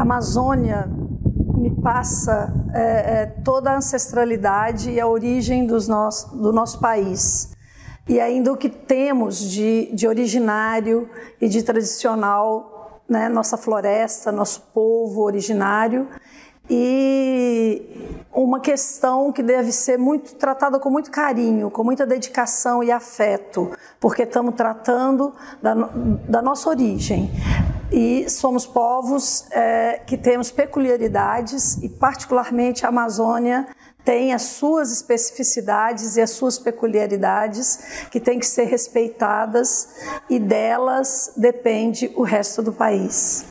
A Amazônia me passa toda a ancestralidade e a origem do nosso país. E ainda o que temos de originário e de tradicional, né? Nossa floresta, nosso povo originário. E uma questão que deve ser tratada com muito carinho, com muita dedicação e afeto, porque estamos tratando da nossa origem. E somos povos que temos peculiaridades e, particularmente, a Amazônia tem as suas especificidades e as suas peculiaridades que têm que ser respeitadas, e delas depende o resto do país.